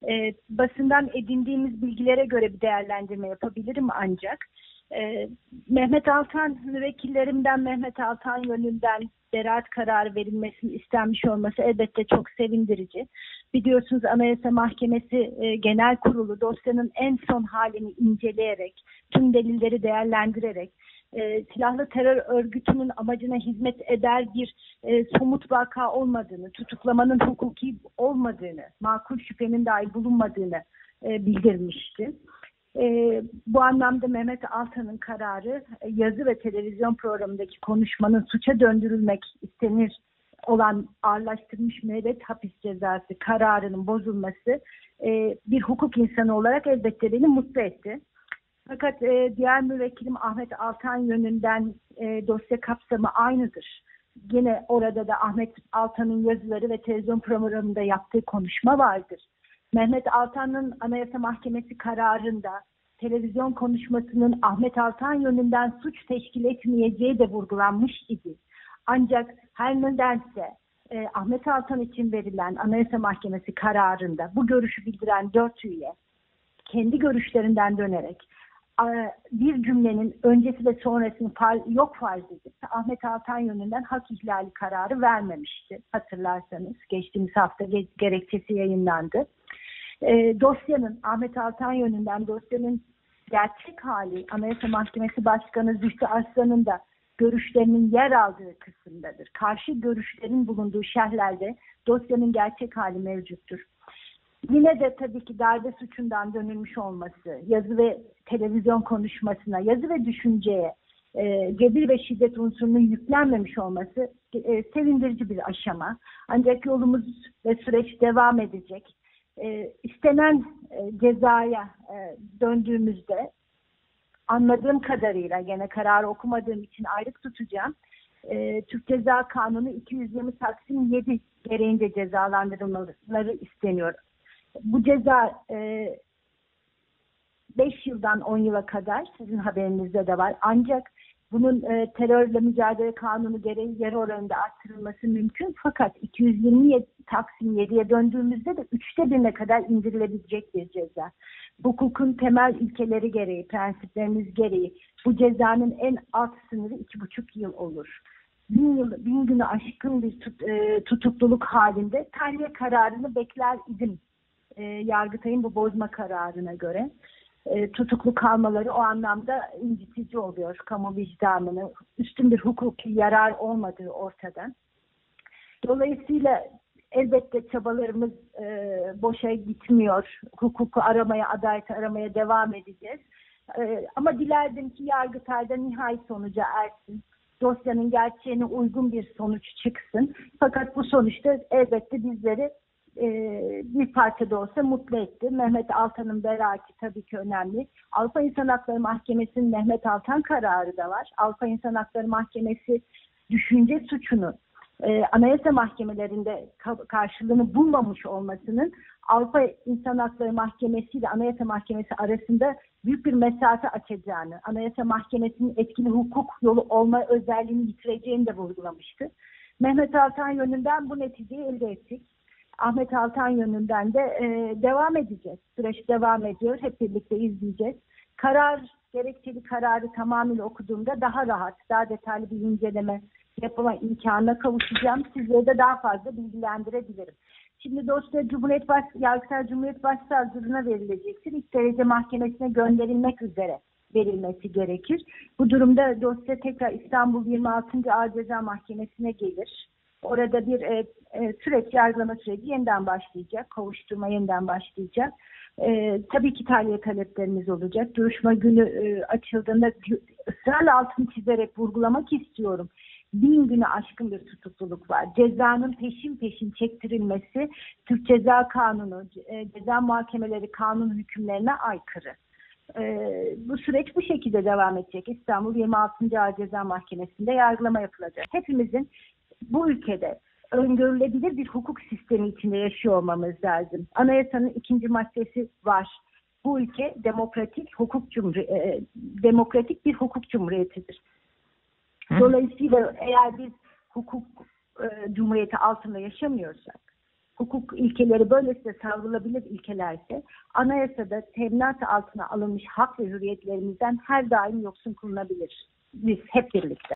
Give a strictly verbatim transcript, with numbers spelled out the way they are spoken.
E, basından edindiğimiz bilgilere göre bir değerlendirme yapabilirim ancak. E, Mehmet Altan, müvekkillerimden Mehmet Altan yönünden beraat kararı verilmesinin istenmiş olması elbette çok sevindirici. Biliyorsunuz Anayasa Mahkemesi e, Genel Kurulu dosyanın en son halini inceleyerek, tüm delilleri değerlendirerek, e, silahlı terör örgütünün amacına hizmet eder bir e, somut vaka olmadığını, tutuklamanın hukuki olmadığını, makul şüphenin dahi bulunmadığını e, bildirmişti. E, bu anlamda Mehmet Altan'ın kararı e, yazı ve televizyon programındaki konuşmanın suça döndürülmek istenir olan ağırlaştırılmış müebbet hapis cezası kararının bozulması e, bir hukuk insanı olarak elbette beni mutlu etti. Fakat e, diğer müvekkilim Ahmet Altan yönünden e, dosya kapsamı aynıdır. Yine orada da Ahmet Altan'ın yazıları ve televizyon programında yaptığı konuşma vardır. Mehmet Altan'ın Anayasa Mahkemesi kararında televizyon konuşmasının Ahmet Altan yönünden suç teşkil etmeyeceği de vurgulanmış idi. Ancak her nedense e, Ahmet Altan için verilen Anayasa Mahkemesi kararında bu görüşü bildiren dört üye kendi görüşlerinden dönerek bir cümlenin öncesi ve sonrasını yok farz edip Ahmet Altan yönünden hak ihlali kararı vermemişti. Hatırlarsanız geçtiğimiz hafta gerekçesi yayınlandı. E, dosyanın Ahmet Altan yönünden dosyanın gerçek hali Anayasa Mahkemesi Başkanı Zühtü Arslan'ın da görüşlerinin yer aldığı kısımdadır. Karşı görüşlerin bulunduğu şerhlerde dosyanın gerçek hali mevcuttur. Yine de tabii ki darbe suçundan dönülmüş olması, yazı ve televizyon konuşmasına, yazı ve düşünceye e, cebir ve şiddet unsurunun yüklenmemiş olması e, sevindirici bir aşama. Ancak yolumuz ve süreç devam edecek. E, istenen e, cezaya e, döndüğümüzde anladığım kadarıyla, gene kararı okumadığım için ayrık tutacağım, e, Türk Ceza Kanunu iki yüz yirmi Taksim yedi gereğince cezalandırılmaları isteniyor. Bu ceza e, beş yıldan on yıla kadar, sizin haberinizde de var. Ancak bunun e, terörle mücadele kanunu gereği yarı oranında arttırılması mümkün. Fakat iki yüz yirmi Taksim yediye döndüğümüzde de üçte birine kadar indirilebilecek bir ceza. Hukukun temel ilkeleri gereği, prensiplerimiz gereği bu cezanın en alt sınırı iki buçuk yıl olur. Bin, yıl, bin günü aşkın bir tut, e, tutukluluk halinde tahliye kararını bekler idim. E, Yargıtay'ın bu bozma kararına göre. E, tutuklu kalmaları o anlamda incitici oluyor kamu vicdanını. Üstün bir hukuki yarar olmadığı ortada. Dolayısıyla elbette çabalarımız e, boşa gitmiyor. Hukuku aramaya, adaleti aramaya devam edeceğiz. E, ama dilerdim ki Yargıtay'da nihai sonuca ersin. Dosyanın gerçeğine uygun bir sonuç çıksın. Fakat bu sonuçta elbette bizleri e, bir parça da olsa mutlu etti. Mehmet Altan'ın beraati tabii ki önemli. Avrupa İnsan Hakları Mahkemesi'nin Mehmet Altan kararı da var. Avrupa İnsan Hakları Mahkemesi düşünce suçunu e, anayasa mahkemelerinde ka- karşılığını bulmamış olmasının Avrupa İnsan Hakları Mahkemesi ile Anayasa Mahkemesi arasında büyük bir mesafe açacağını, Anayasa Mahkemesi'nin etkili hukuk yolu olma özelliğini yitireceğini de vurgulamıştı. Mehmet Altan yönünden bu neticeyi elde ettik. Ahmet Altan yönünden de e, devam edeceğiz. Süreç devam ediyor. Hep birlikte izleyeceğiz. Karar, gerekçeli kararı tamamıyla okuduğumda daha rahat, daha detaylı bir inceleme yapma imkanına kavuşacağım. Sizleri de daha fazla bilgilendirebilirim. Şimdi dosya Cumhuriyet Baş, Yargıtay Cumhuriyet Başsavcılığına verilecektir. İlk derece mahkemesine gönderilmek üzere verilmesi gerekir. Bu durumda dosya tekrar İstanbul yirmi altıncı Ağır Ceza Mahkemesi'ne gelir. Orada bir e, e, süreç, yargılama süreci yeniden başlayacak. Kovuşturma yeniden başlayacak. E, tabii ki tahliye taleplerimiz olacak. Duruşma günü e, açıldığında ısrarla altını çizerek vurgulamak istiyorum. Bin günü aşkın bir tutukluluk var. Cezanın peşin peşin çektirilmesi Türk Ceza Kanunu, e, ceza muhakemeleri kanun hükümlerine aykırı. E, bu süreç bu şekilde devam edecek. İstanbul yirmi altıncı Ağır Ceza Mahkemesi'nde yargılama yapılacak. Hepimizin bu ülkede öngörülebilir bir hukuk sistemi içinde yaşıyor olmamız lazım. Anayasanın ikinci maddesi var. Bu ülke demokratik hukuk cumhuriyeti, e, demokratik bir hukuk cumhuriyetidir. Dolayısıyla eğer biz hukuk e, cumhuriyeti altında yaşamıyorsak, hukuk ilkeleri böylesine savrulabilir ilkelerse anayasada teminat altına alınmış hak ve hürriyetlerimizden her daim yoksun kılınabilir. Biz hep birlikte.